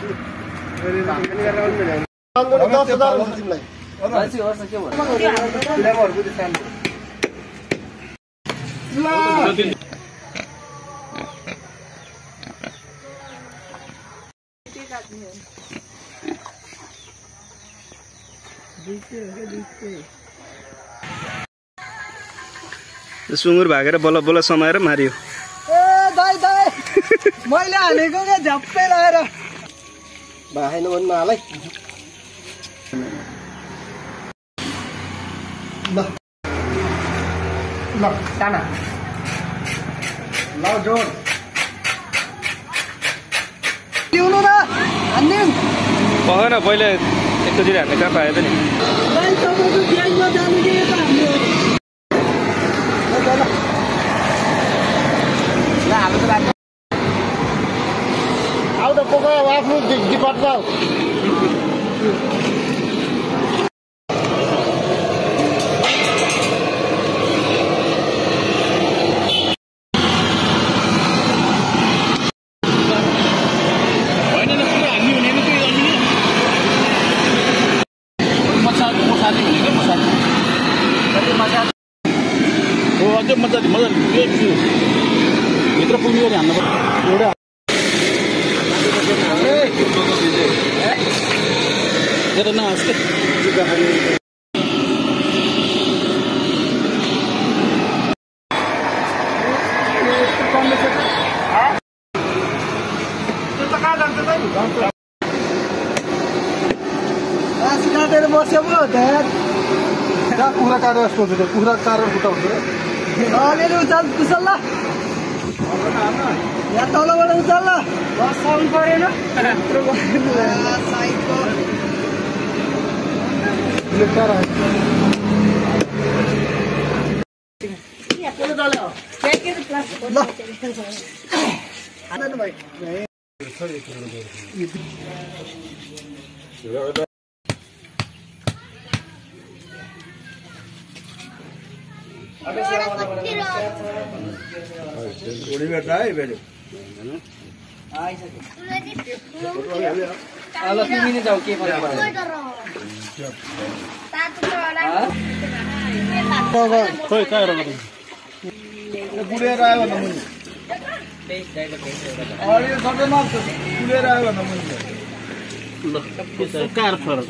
सुँगुर भागेर बल्ल बल्ल समाएर मारियो। ए दाइ दाइ मैले हानेको के झ्याप्पै लगाएर भाएन भन्नु हालै। ल ल टाना ल जोड पिउनु र हान्ने भएन पहिले एकैचोटि हान्ने कहाँ पाए पनि। दाइ तपाईको ग्याङमा जानु के त हाम्रो आउ त पोको आफ्नो डिपार्ट जाऊ। मजाले भित्र पुग्ने गरी हान्नु पर्छ। काटेर बस्यो पो कुखुरा काटेर जस्तो हुन्छ त्यो कुखुरा काटेर फुटाउँछ अलिअलि उचाल कुशल ल यहाँ तलबाट उचाल ल बसाउनु परेन बुढेर आयो भन्दा मुनि सबैमा बुढेर आयो भन्दा मुनि कार फरक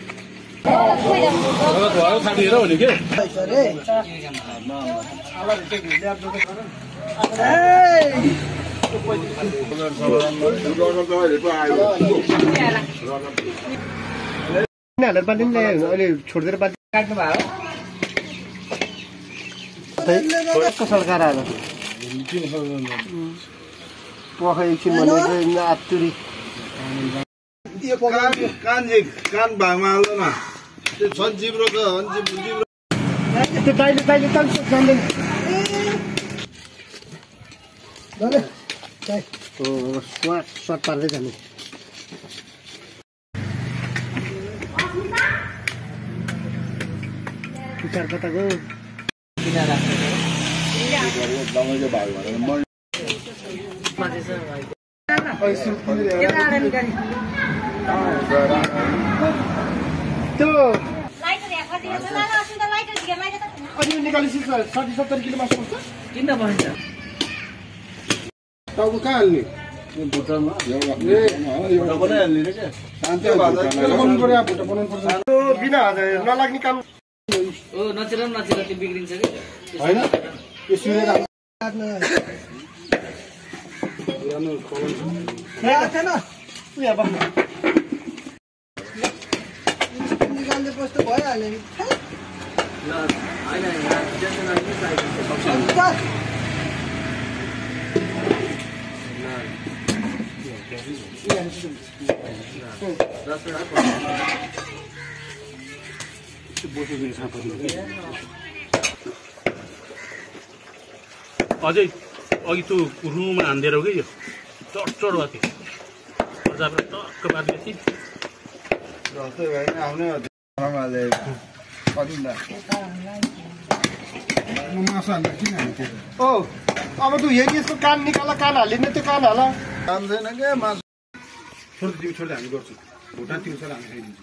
अहिले छोडिदिएर काट्नु भयो सरकार आएर पख एकछिन भनेको आत्तुरी कान भागमा हाल्दैन त्यो छन् जिब्रो छ त्यो टाइले टाइले जान्दैन सर्ट पार्दै जाने विचार कताको त्यो निकालेपछि 60-70 किलो मासु पर्छ किन भन्छ टाउको कहाँ हाल्ने भुटामा एउटा बनाइहाल्ने रे क्या शान्ति बनाउनु पर्यो भुटा बनाउनु पर्छ बिना नलाग्ने काम नचेर त्यो बिग्रिन्छ कि होइन यो सुनेर निकाल्ने कस्तो भइहाल्यो अझै अघि त्यो रुममा हान्दिएर हो कि यो चढ भएको थियो अझाबाट टक्क पार्दै थिएँ अब तँ हेरि यसको कान निकाल कान हालिने त्यो कान हाल काम छैन क्या मासु छोड्दै तिमी छोड्दै हामी गर्छौँ भुटान तिम्रो छोरा हामी खाइदिन्छौँ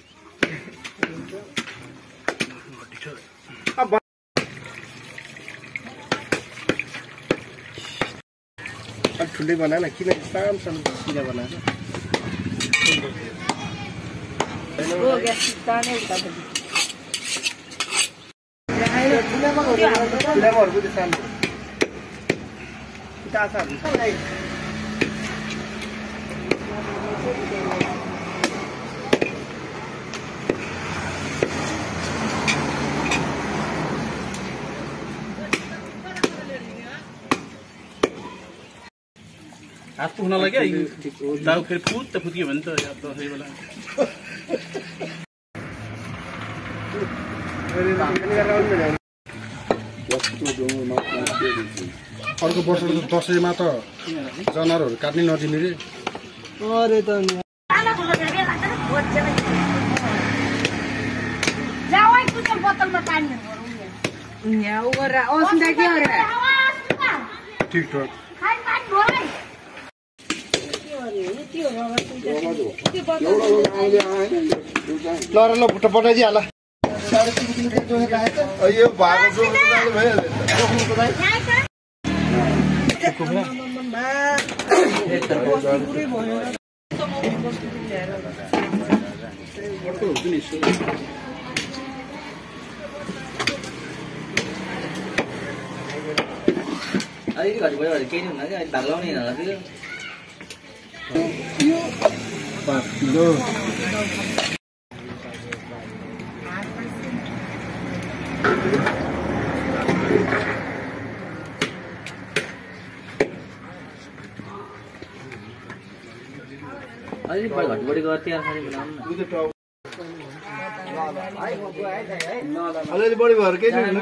ठुलै बनाएन किन सानो सानो सिधा बनाएर हात पुग्न लाग्यो दाउ फेरि फुत्त फुत्कियो भने त दसैँ बेला अर्को वर्ष दसैँमा त जनावरहरू काट्नै नदिने रे अरे त टिकटक ल ल भुट्टा पठाइदिइहाल यो भएको जोख्नु अलिकति घटी भयो भने केही नि हुन्न कि भाग लाउने होला त्यो 5 किलो अलिक घटबडी गर्थ्यो खालि बनाउनु अलिअलि बढी भएर केही छैन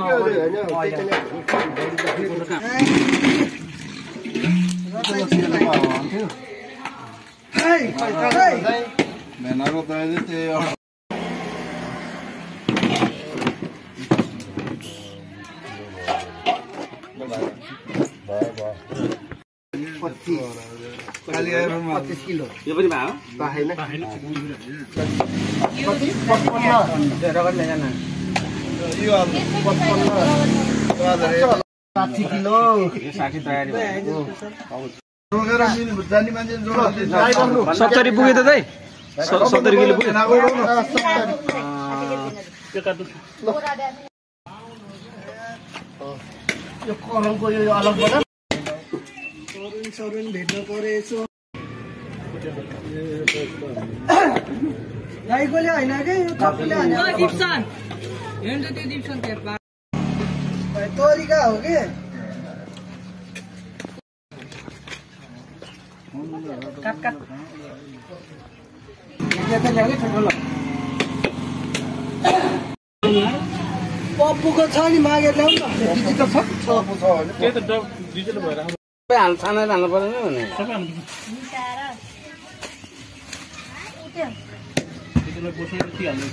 किलो यो पनि भयो किलो 60 तयारी भयो 70 पुग्यो त दाइ 70 किलो पुग्यो यो करमको यो अलग बना सरुन भेट्न परेछ गाईकोले हैन के यो थपले हैन दिप्सन हेर्न त त्यो दिप्सन त्यहाँ तरिका हो के काट काट यता ल्यागे ठुलो पप्पुको छ नि मागेर ल्याउ न दिदी त छ पप्पु छ भने त्यही त डिजिटल भएर हाल छाना हाल्नु पर्दैन भने सबै डिजिटल बसेर के हाल्नु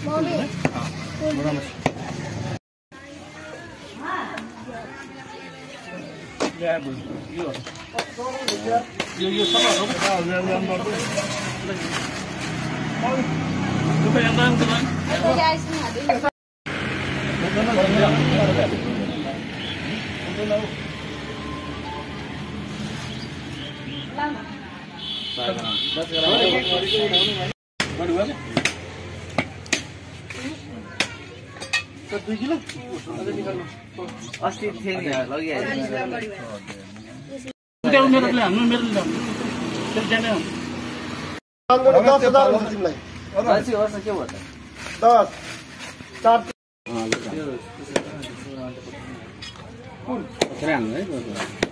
यो सबै अस्ति थियो नि लगिहाल्यो मेरो हाल्नु मेरो जाने 10,000 हुन्छ तिमीलाई के भयो त 10 4